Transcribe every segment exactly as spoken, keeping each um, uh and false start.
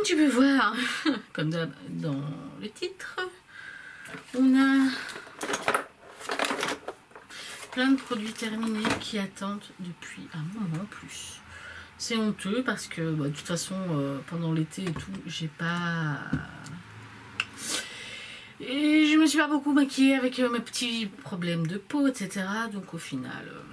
tu peux voir, comme d'hab dans le titre, on a plein de produits terminés qui attendent depuis un moment en plus. C'est honteux parce que bah, de toute façon euh, pendant l'été et tout, j'ai pas... Et je me suis pas beaucoup maquillée avec euh, mes petits problèmes de peau, et cetera. Donc au final... Euh...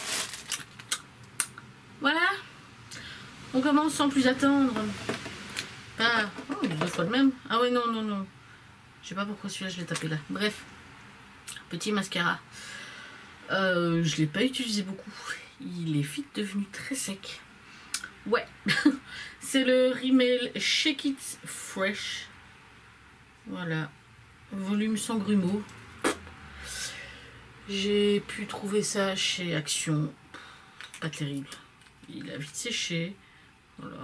Voilà. On commence sans plus attendre. Ah, oh, deux fois le même. Ah ouais, non, non, non. Je sais pas pourquoi celui-là, je l'ai tapé là. Bref. Petit mascara. Euh, je l'ai pas utilisé beaucoup. Il est vite devenu très sec. Ouais. C'est le Rimmel Shake It Fresh. Voilà. Volume sans grumeaux. J'ai pu trouver ça chez Action. Pas terrible. Il a vite séché. Voilà.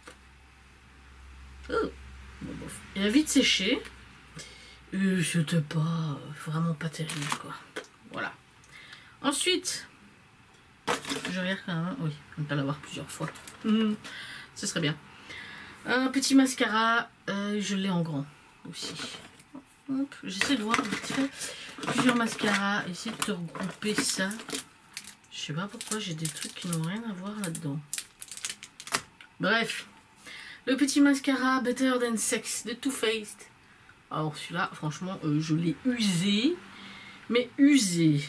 Oh. Bon, bon. Il a vite séché. Et c'était pas vraiment pas terrible quoi. Voilà. Ensuite, je regarde quand même. Oui, on peut l'avoir plusieurs fois. Mmh. Ce serait bien. Un petit mascara. Euh, je l'ai en grand aussi. J'essaie de voir vite fait plusieurs mascaras. Essayer de te regrouper ça. Je sais pas pourquoi j'ai des trucs qui n'ont rien à voir là-dedans. Bref. Le petit mascara Better Than Sex de Too Faced. Alors celui-là, franchement, euh, je l'ai usé. Mais usé.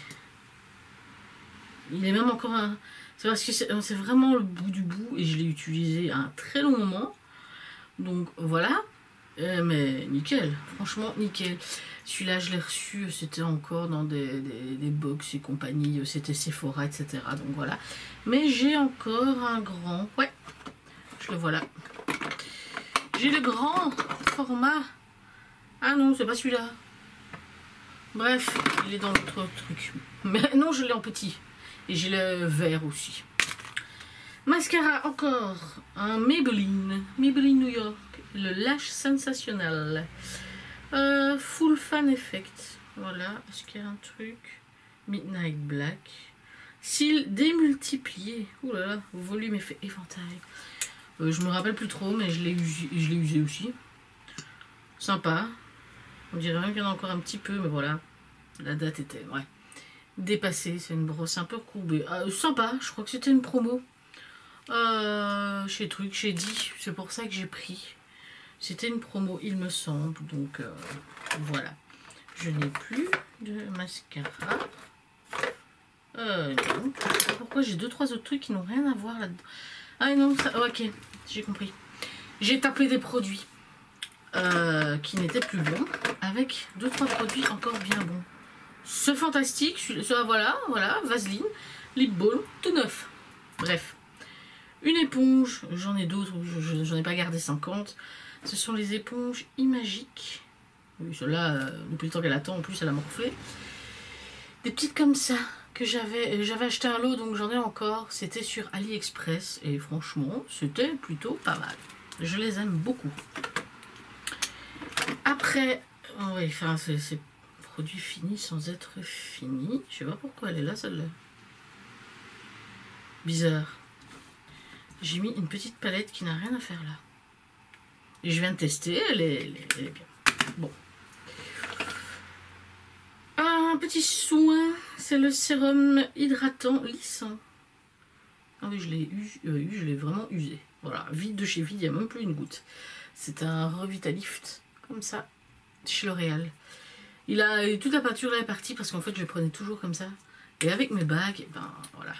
Il est même encore un... C'est parce que c'est vraiment le bout du bout. Et je l'ai utilisé à un très long moment. Donc voilà. Euh, mais nickel. Franchement, nickel. Celui-là, je l'ai reçu. C'était encore dans des, des, des box et compagnie. C'était Sephora, et cetera. Donc voilà. Mais j'ai encore un grand... Ouais. Je le vois là. J'ai le grand format. Ah non, c'est pas celui-là. Bref, il est dans l'autre truc. Mais non, je l'ai en petit. Et j'ai le vert aussi. Mascara encore. Un Maybelline. Maybelline New York. Le Lash Sensationnel. Euh, Full Fan Effect. Voilà. Est-ce qu'il y a un truc? Midnight Black. Cils démultipliés. Ouh là là. Volume effet éventail. Euh, je me rappelle plus trop, mais je l'ai usé, je l'ai usé aussi. Sympa. On dirait même qu'il y en a encore un petit peu, mais voilà. La date était, ouais, dépassée. C'est une brosse un peu recourbée. Euh, sympa, je crois que c'était une promo. Euh, chez Truc, chez Di. C'est pour ça que j'ai pris. C'était une promo, il me semble. Donc, euh, voilà. Je n'ai plus de mascara. Euh, non. Pourquoi j'ai deux, trois autres trucs qui n'ont rien à voir là-dedans? Ah non, ça, ok, j'ai compris. J'ai tapé des produits euh, qui n'étaient plus bons avec deux trois produits encore bien bons. Ce fantastique, celui-là, voilà, voilà, Vaseline, lip balm, tout neuf. Bref, une éponge, j'en ai d'autres, j'en ai pas gardé cinquante. Ce sont les éponges Imagique. Oui, celle-là, euh, depuis le temps qu'elle attend, en plus elle a morflé. Des petites comme ça. Que j'avais j'avais acheté un lot, donc j'en ai encore. C'était sur AliExpress et franchement c'était plutôt pas mal. Je les aime beaucoup. Après, oh oui, enfin c'est produit fini sans être fini. Je sais pas pourquoi elle est là celle-là. Bizarre. J'ai mis une petite palette qui n'a rien à faire là. Et je viens de tester, elle est, elle est, elle est bien. Bon. Un petit soin, c'est le sérum hydratant lissant. Ah oui, je l'ai eu, euh, je l'ai vraiment usé. Voilà, vide de chez vide, il n'y a même plus une goutte. C'est un Revitalift, comme ça, chez L'Oréal. Il a toute la peinture là est partie parce qu'en fait je le prenais toujours comme ça. Et avec mes bagues, ben voilà.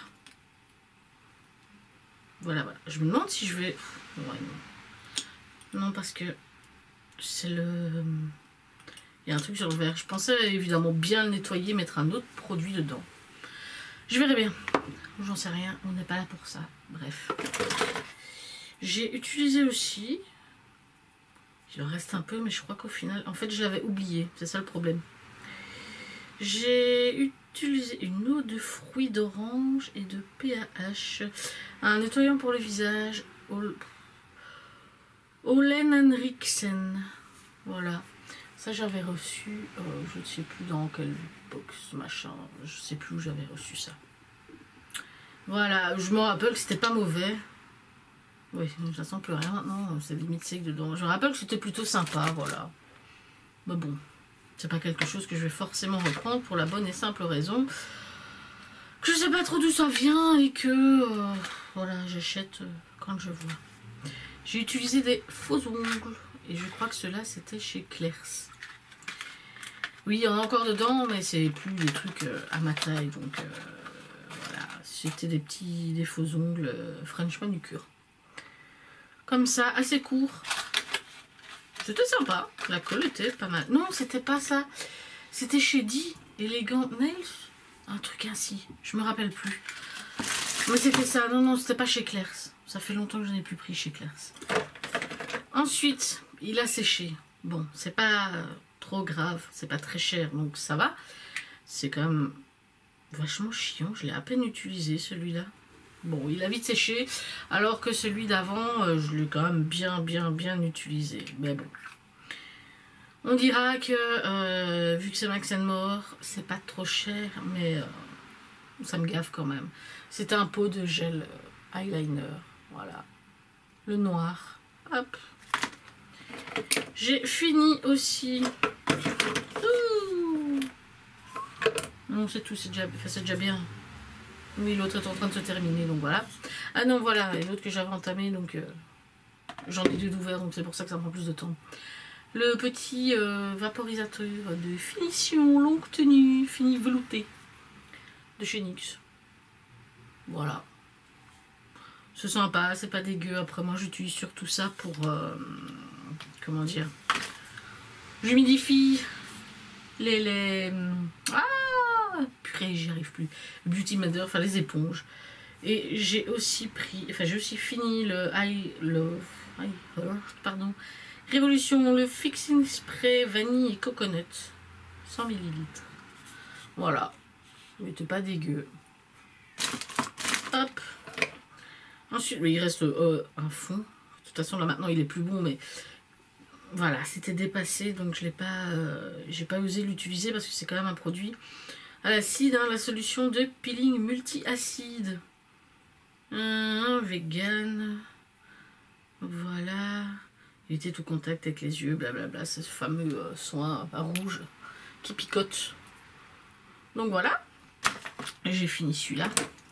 Voilà, voilà. Je me demande si je vais... Ouais, non. Non, parce que c'est le... Il y a un truc sur le verre. Je pensais évidemment bien le nettoyer, mettre un autre produit dedans. Je verrai bien. J'en sais rien. On n'est pas là pour ça. Bref. J'ai utilisé aussi... Il en reste un peu, mais je crois qu'au final... En fait, je l'avais oublié. C'est ça le problème. J'ai utilisé une eau de fruits d'orange et de P A H. Un nettoyant pour le visage. Olen Henriksen. Voilà. Ça, j'avais reçu, euh, je ne sais plus dans quelle box, machin, je sais plus où j'avais reçu ça. Voilà, je me rappelle que c'était pas mauvais. Oui, ça sent plus rien maintenant, c'est limite sec dedans. Je rappelle que c'était plutôt sympa, voilà. Mais bon, c'est pas quelque chose que je vais forcément reprendre pour la bonne et simple raison que je sais pas trop d'où ça vient et que, euh, voilà, j'achète euh, quand je vois. J'ai utilisé des faux ongles et je crois que ceux-là, c'était chez Claire's. Oui, il y en a encore dedans, mais c'est plus des trucs euh, à ma taille, donc euh, voilà. C'était des petits, des faux ongles euh, French manucure. Comme ça, assez court. C'était sympa. La colle était pas mal. Non, c'était pas ça. C'était chez Di, Elegant Nails. Un truc ainsi. Je me rappelle plus. Mais c'était ça. Non, non, c'était pas chez Claire's. Ça fait longtemps que je n'ai plus pris chez Claire's. Ensuite, il a séché. Bon, c'est pas trop grave. C'est pas très cher, donc ça va. C'est quand même vachement chiant. Je l'ai à peine utilisé, celui-là. Bon, il a vite séché, alors que celui d'avant, euh, je l'ai quand même bien, bien, bien utilisé. Mais bon. On dira que, euh, vu que c'est Max and More, c'est pas trop cher, mais euh, ça me gaffe quand même. C'est un pot de gel euh, eyeliner. Voilà. Le noir. Hop. J'ai fini aussi. Ouh. Non, c'est tout, c'est déjà, c'est déjà bien. Oui, l'autre est en train de se terminer, donc voilà. Ah non, voilà, et l'autre que j'avais entamé, donc euh, j'en ai deux d'ouvert, donc c'est pour ça que ça prend plus de temps. Le petit euh, vaporisateur de finition longue tenue, fini velouté, de chez N Y X. Voilà. C'est sympa, c'est pas dégueu. Après, moi, j'utilise surtout ça pour, euh, comment dire, j'humidifie les... les... Ah purée, j'y arrive plus. Beauty Blender, enfin les éponges. Et j'ai aussi pris, enfin j'ai aussi fini le I Love, I Heart, pardon, Révolution, le Fixing Spray Vanille et Coconut, cent millilitres. Voilà, il n'était pas dégueu. Hop. Ensuite, il reste euh, un fond. De toute façon, là maintenant il est plus bon, mais voilà, c'était dépassé, donc je l'ai pas, euh, j'ai pas osé l'utiliser parce que c'est quand même un produit à l'acide, hein, la solution de peeling multi-acide. Un vegan. Voilà. Éviter tout contact avec les yeux, blablabla. C'est ce fameux euh, soin à rouge qui picote. Donc voilà. J'ai fini celui-là.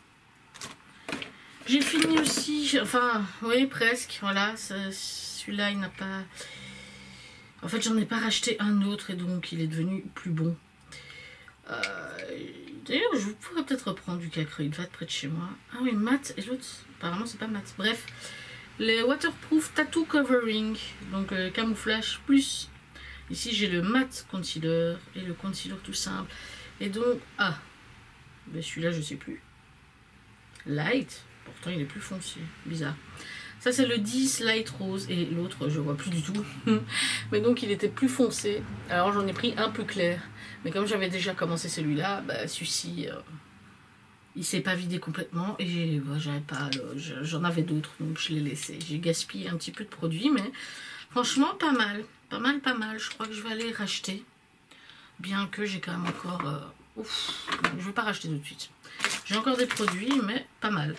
J'ai fini aussi, enfin, oui, presque. Voilà, celui-là, il n'a pas... En fait, j'en ai pas racheté un autre et donc il est devenu plus bon. Euh, D'ailleurs, je pourrais peut-être reprendre du cacre, il va être près de chez moi. Ah oui, mat, et l'autre, apparemment, c'est pas mat. Bref, les Waterproof Tattoo Covering, donc euh, camouflage plus. Ici, j'ai le mat concealer et le concealer tout simple. Et donc, ah, ben celui-là, je sais plus. Light, pourtant, il est plus foncé, bizarre. Ça, c'est le dix Light Rose et l'autre, je vois plus du tout. Mais donc, il était plus foncé. Alors, j'en ai pris un plus clair. Mais comme j'avais déjà commencé celui-là, bah, celui-ci, euh, il s'est pas vidé complètement. Et bah, j'avais pas, j'en avais d'autres, donc je l'ai laissé. J'ai gaspillé un petit peu de produit, mais franchement, pas mal. Pas mal, pas mal. Je crois que je vais aller racheter. Bien que j'ai quand même encore... Euh, ouf, je vais pas racheter tout de suite. J'ai encore des produits, mais pas mal.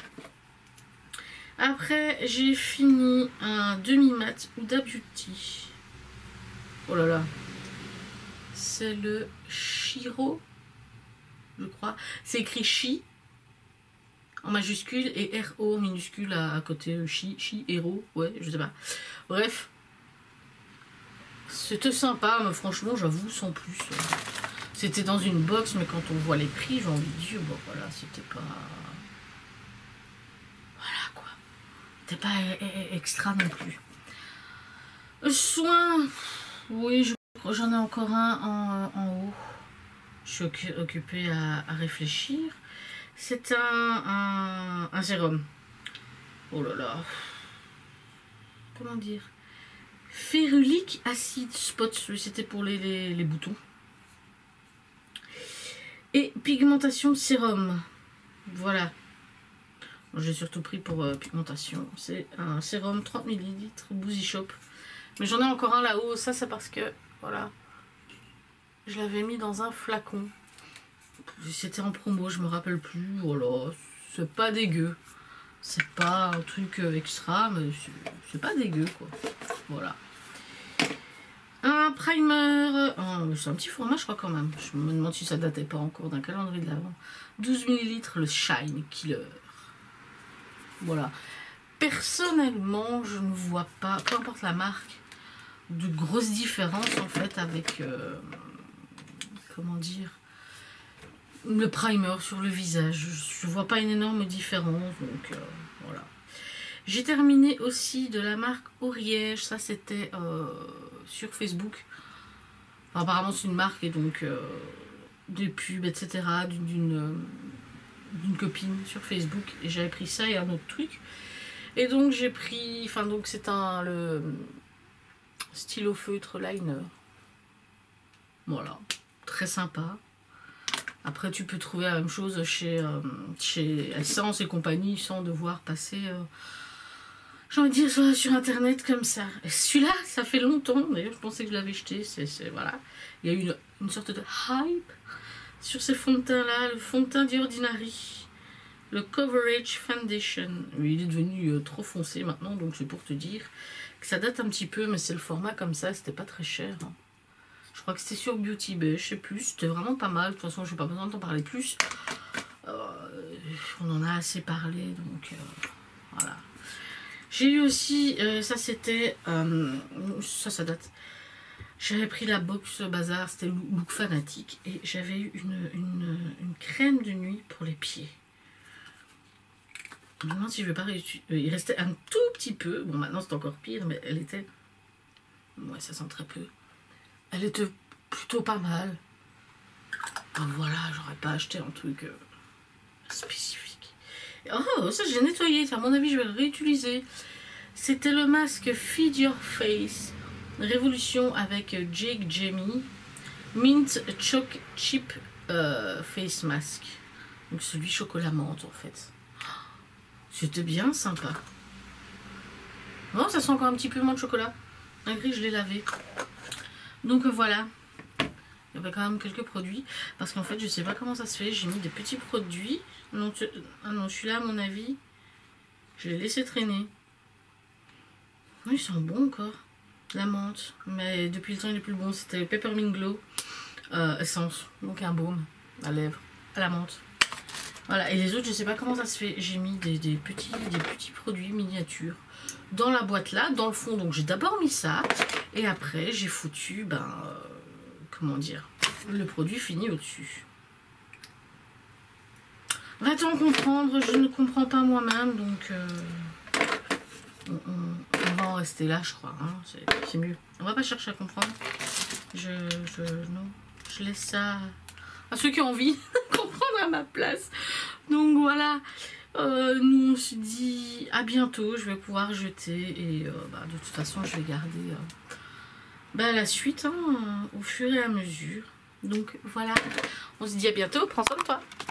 Après, j'ai fini un demi-mat Huda Beauty. Oh là là. C'est le Shiro, je crois. C'est écrit Chi en majuscule et R O minuscule à, à côté. Chi, Chi, Hero, ouais, je sais pas. Bref. C'était sympa, mais franchement, j'avoue, sans plus. C'était dans une box, mais quand on voit les prix, j'ai envie de dire, bon voilà, c'était pas... Voilà quoi. C'était pas extra non plus. Soin, oui, je j'en ai encore un en, en haut. Je suis occupée à, à réfléchir. C'est un, un, un sérum. Oh là là. Comment dire? Férulique acide spot. C'était pour les, les, les boutons. Et pigmentation sérum. Voilà. J'ai surtout pris pour euh, pigmentation. C'est un sérum trente millilitres Boozy Shop. Mais j'en ai encore un là-haut. Ça, c'est parce que, voilà, je l'avais mis dans un flacon. C'était en promo, je me rappelle plus. Voilà, c'est pas dégueu. C'est pas un truc extra, mais c'est pas dégueu, quoi. Voilà. Un primer. Oh, c'est un petit format, je crois, quand même. Je me demande si ça datait pas encore d'un calendrier de l'avant. douze millilitres, le Shine Killer. Voilà. Personnellement, je ne vois pas, peu importe la marque, de grosses différences, en fait, avec... Euh, comment dire, le primer sur le visage. Je vois pas une énorme différence, donc euh, voilà. J'ai terminé aussi de la marque Ariège, ça c'était euh, sur Facebook. Enfin, apparemment c'est une marque et donc euh, des pubs, et cetera d'une d'une copine sur Facebook, et j'avais pris ça et un autre truc. Et donc j'ai pris, enfin donc c'est un le stylo feutre liner. Voilà. Très sympa. Après, tu peux trouver la même chose chez, euh, chez Essence et compagnie sans devoir passer, euh, j'ai envie de dire, sur, sur Internet comme ça. Celui-là, ça fait longtemps. D'ailleurs, je pensais que je l'avais jeté. C'est, c'est, voilà. Il y a eu une, une sorte de hype sur ces fonds de teint-là. Le fond de teint d'Ordinary. Le Coverage Foundation. Il est devenu euh, trop foncé maintenant, donc c'est pour te dire que ça date un petit peu, mais c'est le format comme ça. C'était pas très cher, hein. Je crois que c'était sur Beauty Bay, je sais plus, c'était vraiment pas mal. De toute façon, je n'ai pas besoin d'en parler plus. Euh, on en a assez parlé, donc euh, voilà. J'ai eu aussi, euh, ça c'était, euh, ça, ça date. J'avais pris la box bazar, c'était Look Fanatique, et j'avais eu une, une, une crème de nuit pour les pieds. Je me demande si je vais pas réutiliser. Il restait un tout petit peu, bon maintenant c'est encore pire, mais elle était, ouais, ça sent très peu. Elle était plutôt pas mal. Donc voilà, j'aurais pas acheté un truc euh, spécifique. Oh, ça j'ai nettoyé. À mon avis, je vais le réutiliser. C'était le masque Feed Your Face. Révolution avec Jake Jamie. Mint Choc Chip euh, Face Mask. Donc celui chocolat menthe en fait. C'était bien sympa. Non, ça sent encore un petit peu moins de chocolat. Malgré que je l'ai lavé. Donc voilà, il y avait quand même quelques produits, parce qu'en fait je sais pas comment ça se fait, j'ai mis des petits produits, non, tu... ah non, celui-là à mon avis, je l'ai laissé traîner. Oui, ils sont bons encore, la menthe, mais depuis le temps il est plus bon, c'était Peppermint Glow, euh, essence, donc un baume à lèvres, à la menthe. Voilà, et les autres je sais pas comment ça se fait, j'ai mis des, des, petits, des petits produits miniatures dans la boîte là, dans le fond, donc j'ai d'abord mis ça, et après j'ai foutu, ben, euh, comment dire, le produit fini au-dessus. Va-t-on comprendre? Je ne comprends pas moi-même, donc euh, on, on, on va en rester là, je crois, hein, c'est mieux. On va pas chercher à comprendre, je, je, non, je laisse ça à ceux qui ont envie de comprendre à ma place. Donc voilà. Euh, nous on se dit à bientôt, je vais pouvoir jeter et euh, bah, de toute façon je vais garder euh, bah, la suite hein, au fur et à mesure. Donc voilà, on se dit à bientôt, prends soin de toi.